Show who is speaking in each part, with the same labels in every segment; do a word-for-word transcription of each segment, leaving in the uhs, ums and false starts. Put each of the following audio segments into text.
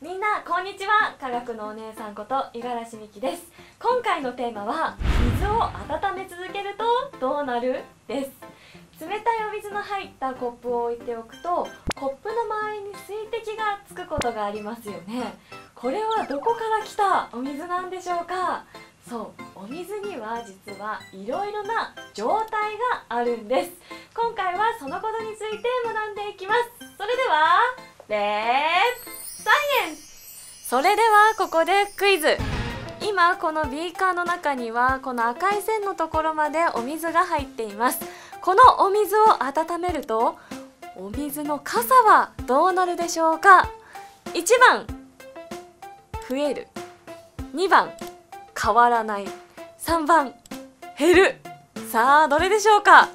Speaker 1: みんなこんにちは。科学のお姉さんこと五十嵐美希です。今回のテーマは水を温め続けるとどうなるです。冷たいお水の入ったコップを置いておくとコップの周りに水滴がつくことがありますよね。これはどこから来たお水なんでしょうか。そう、お水には実はいろいろな状態があるんです。今回はそのことについて学んでいきます。それではレッツサイエンス。それではここでクイズ。今このビーカーの中にはこの赤い線のところまでお水が入っています。このお水を温めるとお水のかさはどうなるでしょうか。いちばん増える、にばん変わらない、さんばん減る。さあどれでしょうか。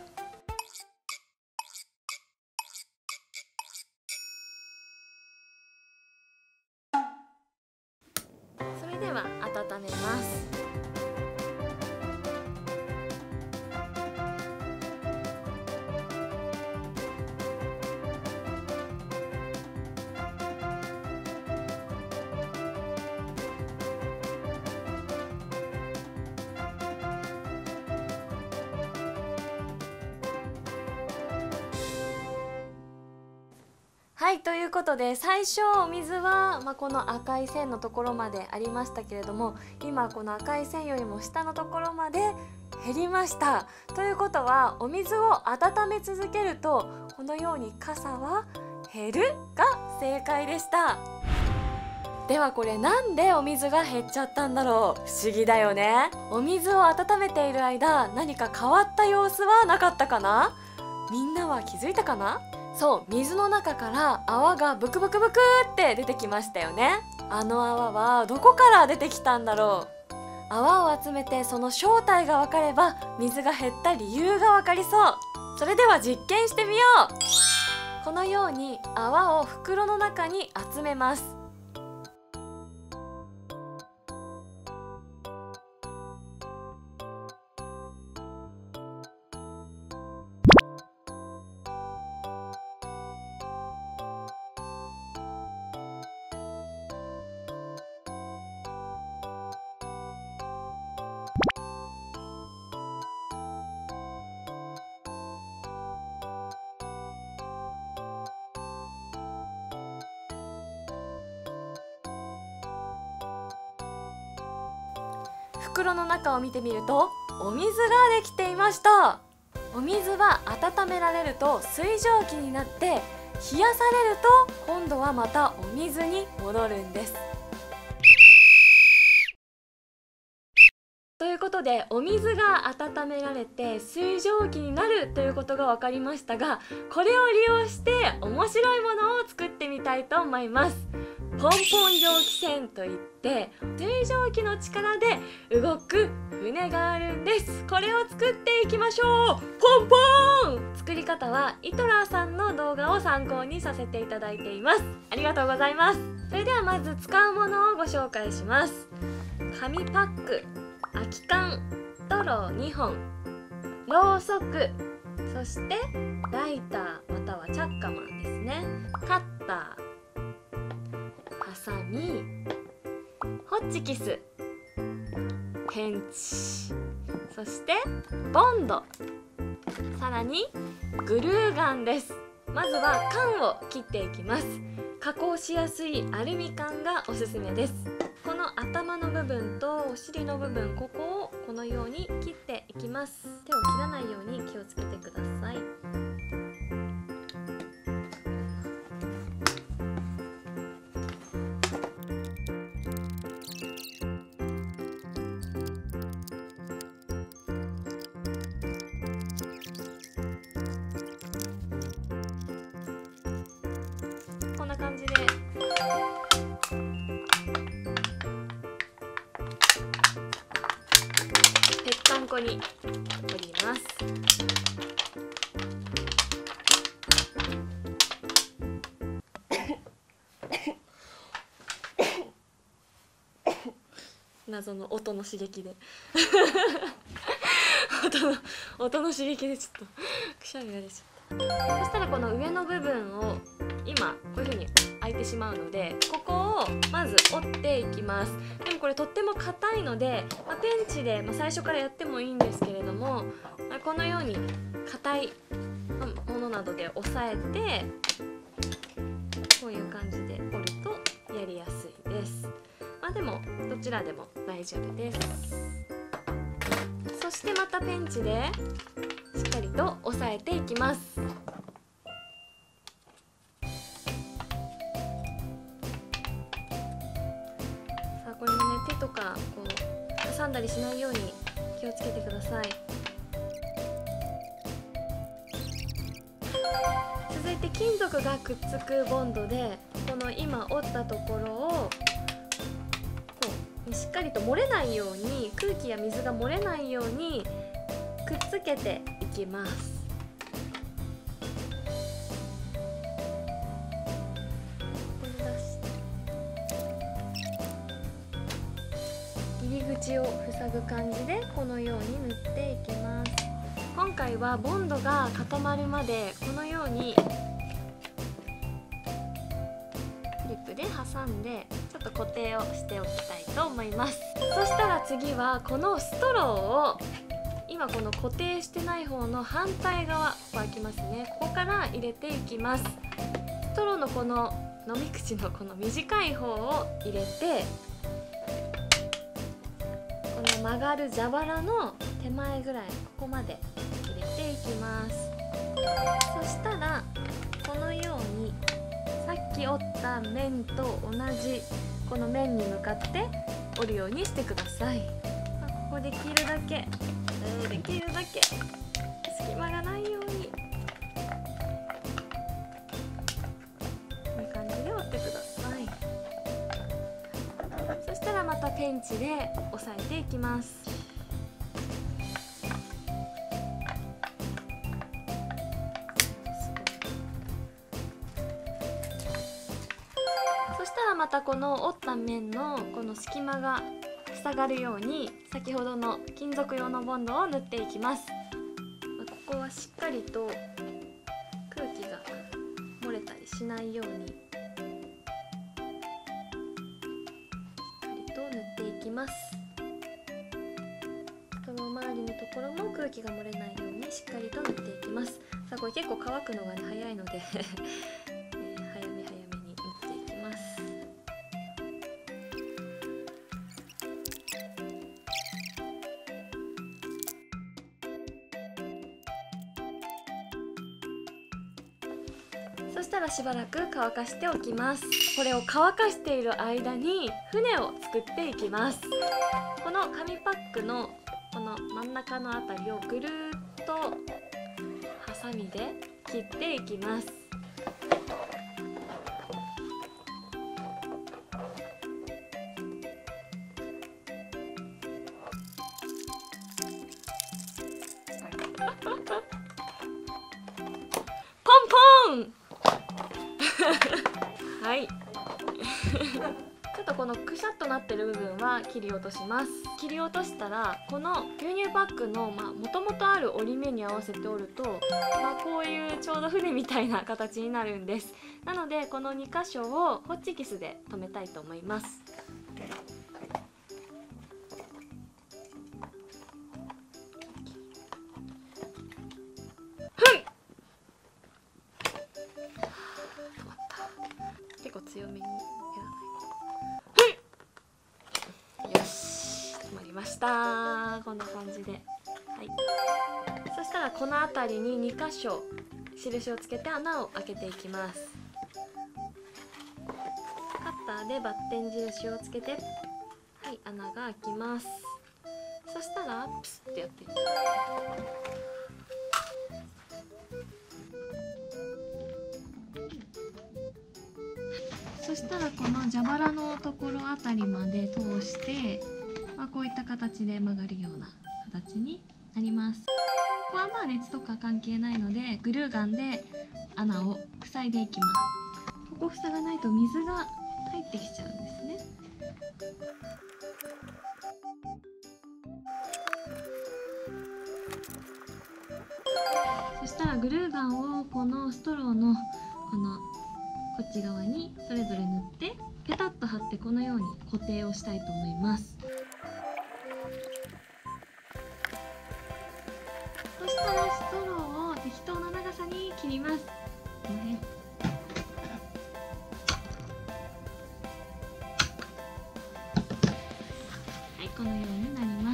Speaker 1: それでは温めます。はい、ということで最初お水は、まあ、この赤い線のところまでありましたけれども、今この赤い線よりも下のところまで減りました。ということはお水を温め続けるとこのようにかさは減るが正解でした。ではこれなんでお水が減っちゃったんだろう。不思議だよね。お水を温めている間何か変わった様子はなかったかな。みんなは気づいたかな。そう、水の中から泡がブクブクブクって出てきましたよね。あの泡はどこから出てきたんだろう。泡を集めてその正体が分かれば水が減った理由が分かりそう。それでは実験してみよう。このように泡を袋の中に集めます。袋の中を見てみるとお水ができていました。お水は温められると水蒸気になって冷やされると今度はまたお水に戻るんです。ということでお水が温められて水蒸気になるということが分かりましたが、これを利用して面白いものを作ってみたいと思います。ポンポン蒸気船といって水蒸気の力で動く船があるんです。これを作っていきましょう。ポンポン。作り方はイトラーさんの動画を参考にさせていただいています。ありがとうございます。それではまず使うものをご紹介します。紙パック、空き缶、ストローにほん、ろうそく、そしてライターまたはチャッカマンですね、カッター、ハサミ、ホッチキス、ペンチ、そしてボンド、さらにグルーガンです。まずは缶を切っていきます。加工しやすいアルミ缶がおすすめです。この頭の部分とお尻の部分、ここをこのように切っていきます。手を切らないように気をつけてください。こんな感じでぺったんこに折ります。謎の音の刺激で音の音の刺激でちょっとくしゃみが出ちゃった。そしたらこの上の部分を今こういうふうに開いてしまうので、ここをまず折っていきます。でもこれとっても硬いので、まあ、ペンチで、まあ、最初からやってもいいんですけれども、まあ、このように硬いものなどで押さえてこういう感じで折るとやりやすいです。まあでもどちらでも大丈夫です。そしてまたペンチでしっかりと押さえていきます。さあこれもね、手とかこう挟んだりしないように気をつけてください。続いて金属がくっつくボンドで、この今折ったところをこうしっかりと漏れないように、空気や水が漏れないようにくっつけていきます。入り口を塞ぐ感じでこのように塗っていきます。今回はボンドが固まるまでこのようにクリップで挟んでちょっと固定をしておきたいと思います。そしたら次はこのストローを今この固定してない方の反対側、ここ開きますね、ここから入れていきます。ストローのこの飲み口のこの短い方を入れて、この曲がる蛇腹の手前ぐらい、ここまで入れていきます。そしたらこのようにさっき折った面と同じこの面に向かって折るようにしてください。ここできるだけできるだけ隙間がないようにこういう感じで折ってください。そしたらまたペンチで押さえていきます。そしたらまたこの折った面のこの隙間が塞がるように先ほどの金属用のボンドを塗っていきます。ここはしっかりと空気が漏れたりしないようにしっかりと塗っていきます。その周りのところも空気が漏れないようにしっかりと塗っていきます。さあこれ結構乾くのがね早いのでえー、早め早めに塗っていきます。そしたらしばらく乾かしておきます。これを乾かしている間に船を作っていきます。この紙パックのこの真ん中のあたりをぐるっとハサミで切っていきます。ポンポンはいちょっとこのくしゃっとなってる部分は切り落とします。切り落としたらこの牛乳パックのもともとある折り目に合わせて折ると、まあ、こういうちょうど船みたいな形になるんです。なのでこのに箇所をホッチキスで留めたいと思います。結構強めにやらないと。よし、止まりました。こんな感じで、はい。そしたらこの辺りにに箇所印をつけて穴を開けていきます。カッターでバッテン印をつけて、はい、穴が開きます。そしたらプスってやっていきます。そしたらこの蛇腹のところあたりまで通して、まあ、こういった形で曲がるような形になります。ここはまあ熱とか関係ないのでグルーガンで穴を塞いでいきます。ここ塞がないと水が入ってきちゃうんですね。そしたらグルーガンをこのストローのこのこっち側にそれぞれ塗ってペタッと貼って、このように固定をしたいと思います。そしたらストローを適当な長さに切ります。この辺。はい、このようになります。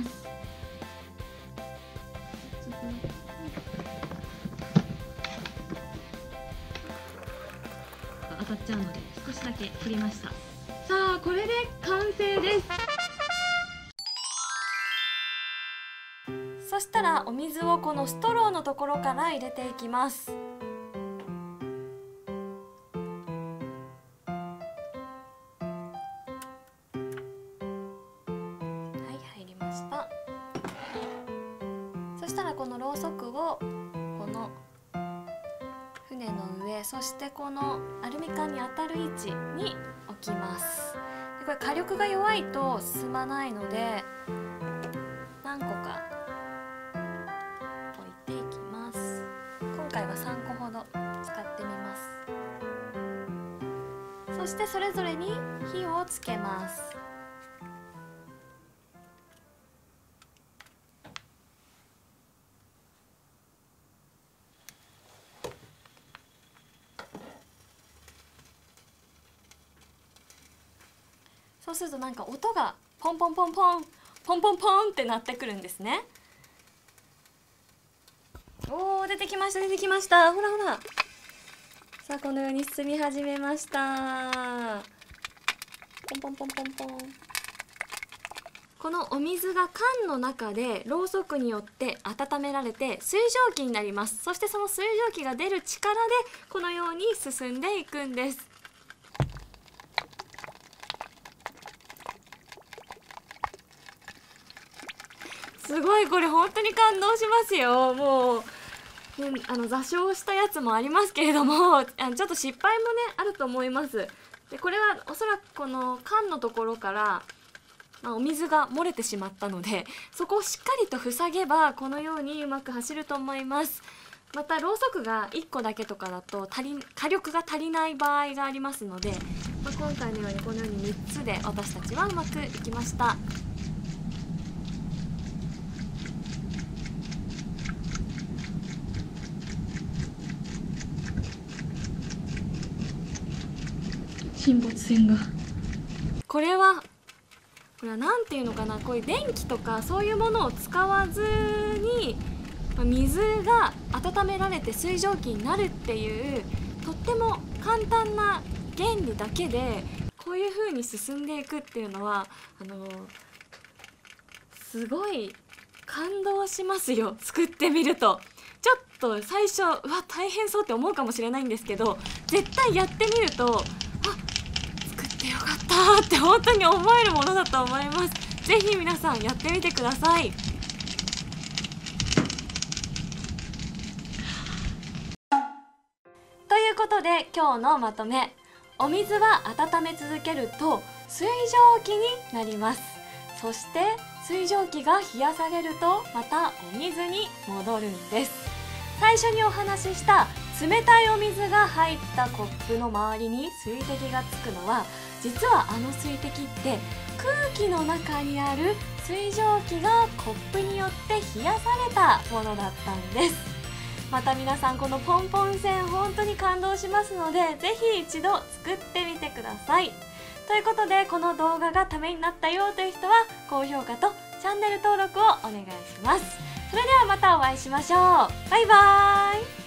Speaker 1: 当たっちゃうので少しだけ切りました。さあ、これで完成です。そしたらお水をこのストローのところから入れていきます。はい、入りました。そしたらこのろうそくをこの船の上、そしてこのアルミ缶に当たる位置に置きます。でこれ火力が弱いと進まないので何個か置いていきます。今回はさんこほど使ってみます。そしてそれぞれに火をつけます。そうするとなんか音がポンポンポンポンポンポンポンって鳴ってくるんですね。おー、出てきました出てきました。ほらほら、さあこのように進み始めました。ポンポンポンポンポン。このお水が缶の中でろうそくによって温められて水蒸気になります。そしてその水蒸気が出る力でこのように進んでいくんです。すごい、これ本当に感動しますよ。もう、ね、あの座礁したやつもありますけれども、あのちょっと失敗もねあると思います。でこれはおそらくこの缶のところから、まあ、お水が漏れてしまったので、そこをしっかりと塞げばこのようにうまく走ると思います。またろうそくがいっこだけとかだと足り火力が足りない場合がありますので、まあ、今回のようにこのようにみっつで私たちはうまくいきました。沈没船が、これはこれは何ていうのかな、こういう電気とかそういうものを使わずに水が温められて水蒸気になるっていうとっても簡単な原理だけでこういう風に進んでいくっていうのはあのすごい感動しますよ。作ってみるとちょっと最初うわ大変そうって思うかもしれないんですけど、絶対やってみるとよかったって本当に思えるものだと思います。ぜひ皆さんやってみてください。ということで今日のまとめ。お水は温め続けると水蒸気になります。そして水蒸気が冷やされるとまたお水に戻るんです。最初にお話しした冷たいお水が入ったコップの周りに水滴がつくのは、実はあの水滴って空気の中にある水蒸気がコップによって冷やされたものだったんです。また皆さんこのポンポン船本当に感動しますので、ぜひ一度作ってみてください。ということでこの動画がためになったよという人は高評価とチャンネル登録をお願いします。それではまたお会いしましょう。バイバーイ。